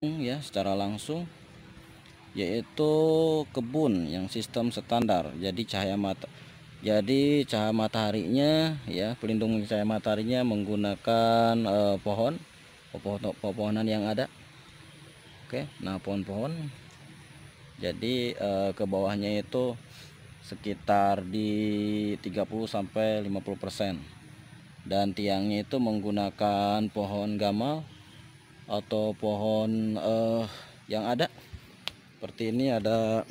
ya secara langsung, yaitu kebun yang sistem standar. Jadi cahaya mataharinya ya, pelindung cahaya mataharinya menggunakan pepohonan yang ada. Oke, nah pohon-pohon. Jadi ke bawahnya itu sekitar di 30 sampai 50%. Dan tiangnya itu menggunakan pohon gamal atau pohon yang ada. Seperti ini ada,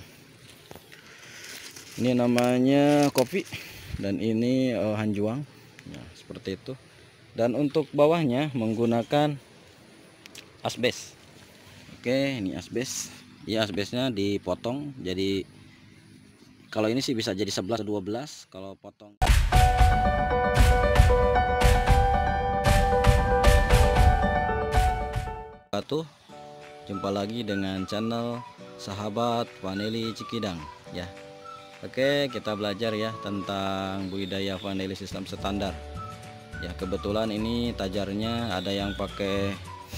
ini namanya kopi, dan ini hanjuang ya, seperti itu. Dan untuk bawahnya menggunakan asbes. Oke, ini asbes ya, asbesnya dipotong. Jadi kalau ini sih bisa jadi 11 atau 12 kalau potong. Jumpa lagi dengan channel Sahabat Vanili Cikidang ya. Oke, kita belajar ya tentang budidaya vanili sistem standar. Ya, kebetulan ini tajarnya ada yang pakai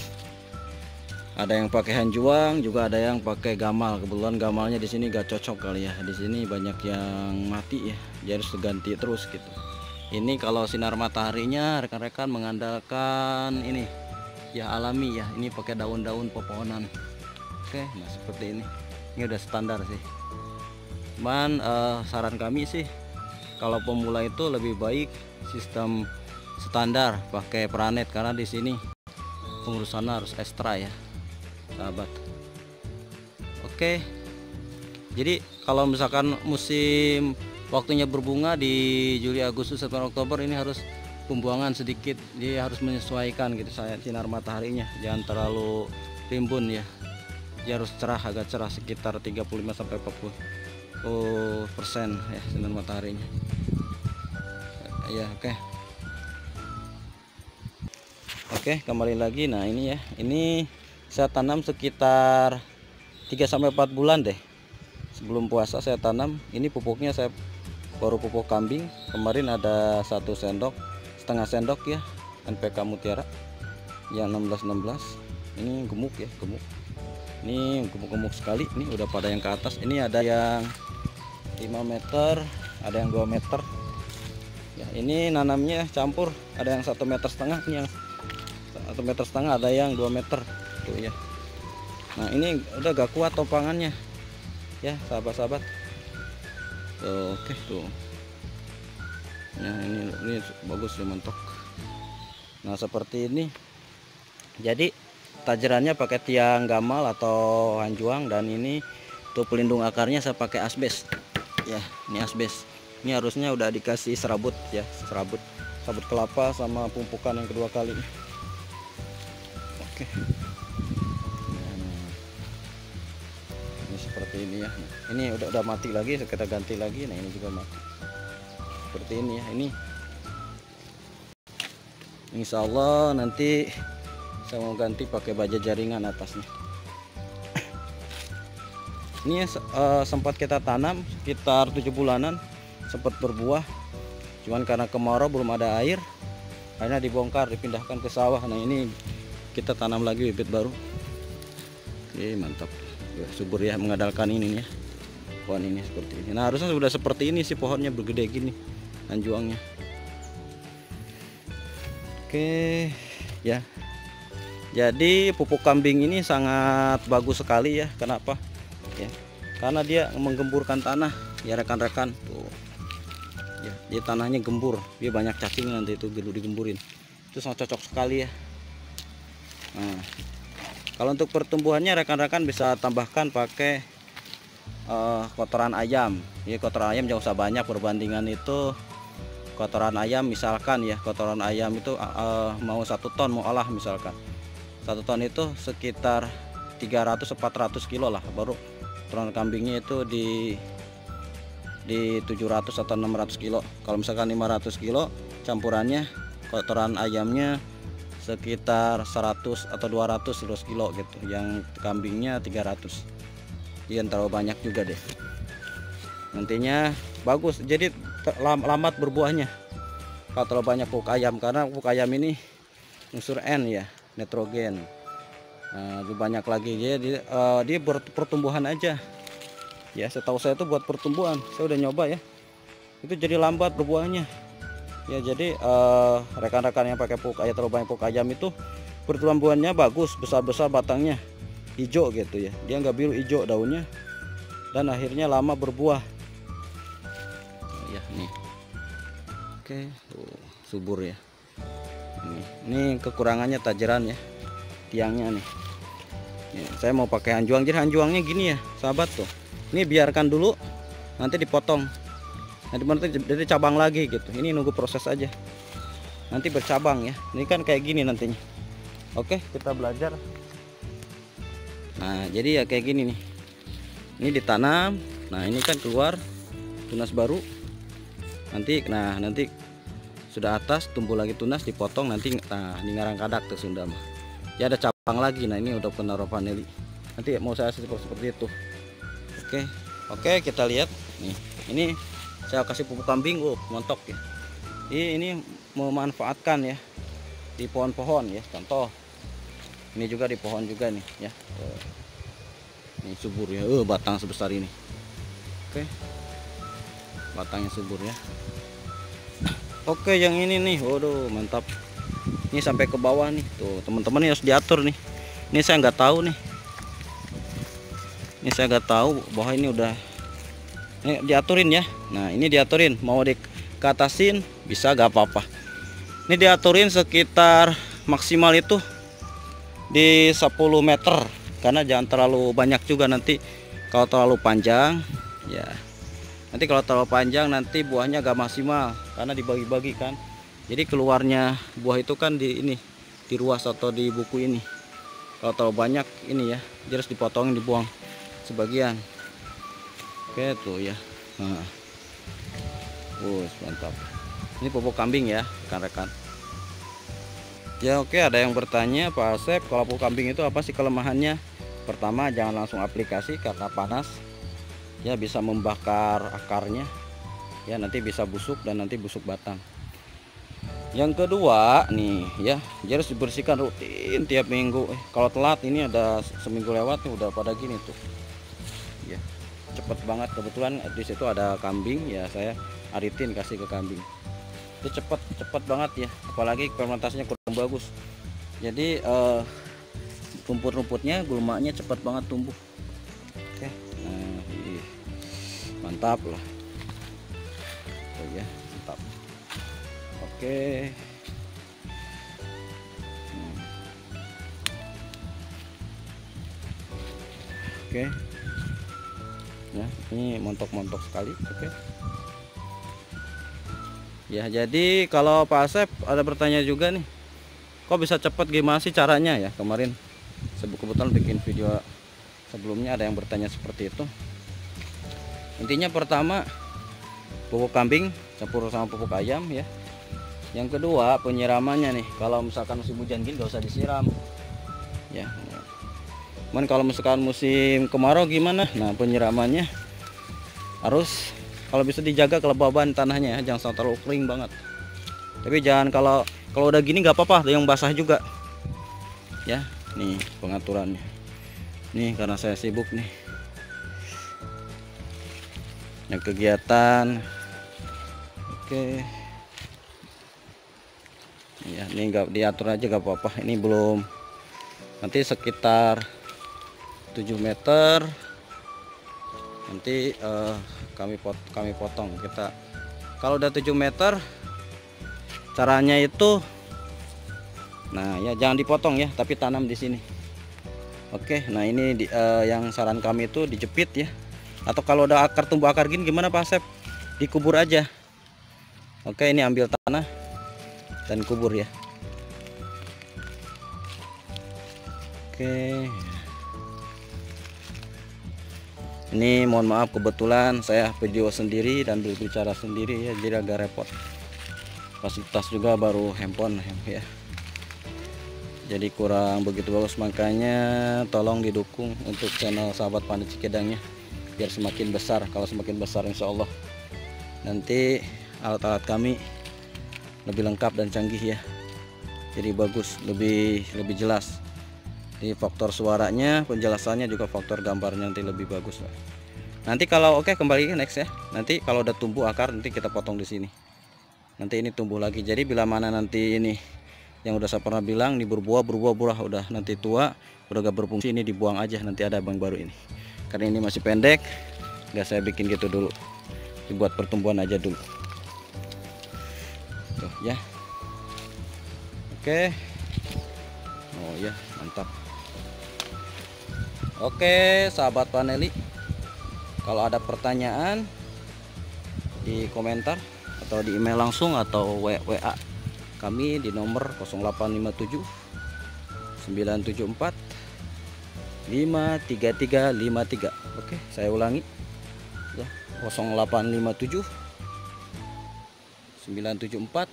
hanjuang, juga ada yang pakai gamal. Kebetulan gamalnya di sini gak cocok kali ya. Di sini banyak yang mati ya. Jadi harus ganti terus gitu. Ini kalau sinar mataharinya rekan-rekan mengandalkan ini ya, alami ya. Ini pakai daun-daun pepohonan. Oke, nah seperti ini. Ini udah standar sih. Cuman saran kami sih kalau pemula itu lebih baik sistem standar pakai pranet, karena di sini pengurusannya harus ekstra ya, sahabat. Oke. Jadi kalau misalkan musim waktunya berbunga di Juli, Agustus, September, Oktober, ini harus pembuangan sedikit. Dia harus menyesuaikan gitu sinar mataharinya, jangan terlalu rimbun ya. Dia harus cerah, agak cerah, sekitar 35 sampai 40% ya sinar mataharinya. Ya, Oke, kembali lagi. Nah, ini ya. Ini saya tanam sekitar 3 sampai 4 bulan deh. Sebelum puasa saya tanam. Ini pupuknya saya baru pupuk kambing. Kemarin ada 1,5 sendok ya, NPK Mutiara yang 16-16. Ini gemuk ya, gemuk. Ini gemuk-gemuk sekali. Ini udah pada yang ke atas. Ini ada yang 5 meter, ada yang 2 meter. Ya, ini nanamnya campur. Ada yang 1,5 meter, ini yang 1,5 meter, ada yang 2 meter tuh ya. Nah, ini udah gak kuat topangannya ya, sahabat-sahabat. Oke tuh. Nah, ini bagus ya, mentok. Nah, seperti ini. Jadi tajarannya pakai tiang gamal atau hanjuang, dan ini tuh pelindung akarnya saya pakai asbes ya. Ini asbes. Ini harusnya udah dikasih serabut ya, serabut kelapa sama pumpukan yang kedua kali. Oke. Ini seperti ini ya. Ini udah mati lagi, kita ganti lagi. Nah, ini juga mati. Seperti ini ya. Ini insya Allah nanti saya mau ganti pakai baja jaringan atasnya. Ini sempat kita tanam sekitar 7 bulanan, sempat berbuah. Cuman karena kemarau belum ada air, akhirnya dibongkar, dipindahkan ke sawah. Nah, ini kita tanam lagi bibit baru. Oke, mantap ya, subur ya, mengandalkan ini ya, pohon ini seperti ini. Nah, harusnya sudah seperti ini sih, pohonnya bergede gini hanjuangnya. Oke ya, jadi pupuk kambing ini sangat bagus sekali ya. Kenapa ya? Karena dia menggemburkan tanah ya, rekan-rekan tuh ya. Jadi tanahnya gembur, dia banyak cacing nanti itu digemburin, itu sangat cocok sekali ya. Nah, kalau untuk pertumbuhannya rekan-rekan bisa tambahkan pakai kotoran ayam ya. Kotoran ayam jangan usah banyak, perbandingan itu kotoran ayam misalkan ya, kotoran ayam itu mau 1 ton mau olah, misalkan 1 ton itu sekitar 300-400 kilo lah. Baru kotoran kambingnya itu di 700 atau 600 kilo. Kalau misalkan 500 kilo, campurannya kotoran ayamnya sekitar 100 atau 200 kilo gitu, yang kambingnya 300. Yang terlalu banyak juga deh, nantinya bagus, jadi lambat berbuahnya kalau terlalu banyak pupuk ayam. Karena pupuk ayam ini unsur N ya, nitrogen. lebih banyak lagi. Dia pertumbuhan aja ya, setahu saya itu buat pertumbuhan. Saya udah nyoba ya, itu jadi lambat berbuahnya ya. Jadi rekan-rekan yang pakai pupuk ayam, terlalu banyak pupuk ayam itu pertumbuhannya bagus, besar-besar batangnya, hijau gitu ya, dia nggak biru, hijau daunnya, dan akhirnya lama berbuah ya. Nih oke, tuh, subur ya. Ini kekurangannya tajeran ya, tiangnya nih. Saya mau pakai hanjuang, jadi hanjuangnya gini ya sahabat tuh. Ini biarkan dulu, nanti dipotong, nanti jadi cabang lagi gitu. Ini nunggu proses aja, nanti bercabang ya. Ini kan kayak gini nantinya. Oke, kita belajar. Nah jadi ya kayak gini nih, ini ditanam. Nah ini kan keluar tunas baru, nanti sudah atas tumbuh lagi tunas, dipotong nanti. Nah ini ngarang kadak tuh Sunda mah ya, ada cabang lagi. Nah ini udah penaruh vanili, nanti mau saya seperti itu. Oke, kita lihat nih. Ini saya kasih pupuk kambing, montok ya. Ini memanfaatkan ya di pohon-pohon ya. Contoh ini juga di pohon juga nih ya. Ini subur ya, batang sebesar ini. Oke, batangnya subur ya. Oke, yang ini nih, waduh mantap. Ini sampai ke bawah nih, tuh teman-teman, harus diatur nih. Ini saya nggak tahu nih. Ini saya nggak tahu bahwa ini udah diaturin ya. Nah ini diaturin, mau dikatasin bisa gak apa-apa. Ini diaturin sekitar maksimal itu di 10 meter, karena jangan terlalu banyak juga. Nanti kalau terlalu panjang ya, nanti kalau terlalu panjang nanti buahnya gak maksimal, karena dibagi-bagi kan. Jadi keluarnya buah itu kan di ruas atau di buku ini. Kalau terlalu banyak ini ya, dia harus dipotongin, dibuang sebagian. Oke tuh ya. Nah, mantap. Ini pupuk kambing ya rekan-rekan ya. Oke, ada yang bertanya, Pak Asep, kalau pupuk kambing itu apa sih kelemahannya? Pertama, jangan langsung aplikasi karena panas ya, bisa membakar akarnya ya, nanti bisa busuk dan nanti busuk batang. Yang kedua nih ya, dia harus dibersihkan rutin tiap minggu. Kalau telat, ini ada seminggu lewat nih udah pada gini tuh ya, cepet banget. Kebetulan di situ ada kambing ya, saya aritin kasih ke kambing. Itu cepet banget ya, apalagi fermentasinya kurang bagus. Jadi rumput-rumputnya, gulmanya cepet banget tumbuh. Oke, nah mantap lah. Oh ya, mantap. Oke. Oke. Ya, ini montok-montok sekali. Oke. Ya, jadi kalau Pak Asep ada bertanya juga nih, kok bisa cepat, gimana sih caranya ya? Kemarin kebetulan bikin video sebelumnya ada yang bertanya seperti itu. Intinya pertama, pupuk kambing campur sama pupuk ayam ya. Yang kedua, penyiramannya nih. Kalau misalkan musim hujan gini gak usah disiram ya. Cuman kalau misalkan musim kemarau gimana? Nah, penyiramannya harus kalau bisa dijaga kelembaban tanahnya ya, jangan terlalu kering banget. Tapi jangan kalau udah gini nggak apa-apa, yang basah juga ya. Nih pengaturannya. Nih karena saya sibuk nih. Yang kegiatan. Oke. Ya, ini nggak diatur aja nggak apa-apa. Ini belum, nanti sekitar 7 meter nanti kami potong. Kita kalau udah 7 meter caranya itu, nah ya jangan dipotong ya, tapi tanam di sini. Oke, nah ini yang saran kami itu dijepit ya, atau kalau udah tumbuh akar gini gimana Pak Asep, dikubur aja. Oke, ini ambil tanah dan kubur ya. Oke, ini mohon maaf kebetulan saya video sendiri dan berbicara sendiri ya, jadi agak repot. Fasilitas juga baru handphone ya, jadi kurang begitu bagus. Makanya tolong didukung untuk channel sahabat Pandai Cikedangnya biar semakin besar. Kalau semakin besar insya Allah nanti alat-alat kami lebih lengkap dan canggih ya, jadi bagus, lebih jelas Di faktor suaranya, penjelasannya juga faktor gambarnya nanti lebih bagus lah. Nanti kalau oke kembali next ya. Nanti kalau udah tumbuh akar nanti kita potong di sini. Nanti ini tumbuh lagi. Jadi bila mana nanti ini yang udah saya pernah bilang ini berbuah udah nanti tua, udah gak berfungsi, ini dibuang aja, nanti ada abang baru ini. Karena ini masih pendek, nggak saya bikin gitu dulu. Dibuat pertumbuhan aja dulu. Tuh ya. Oke. Oh ya, mantap. Oke, sahabat paneli. Kalau ada pertanyaan di komentar atau di email langsung atau WA kami di nomor 0857 974 53353. Oke, saya ulangi ya, 0857 974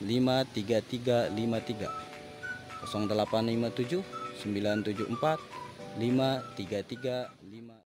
53353, 0857 974 53353.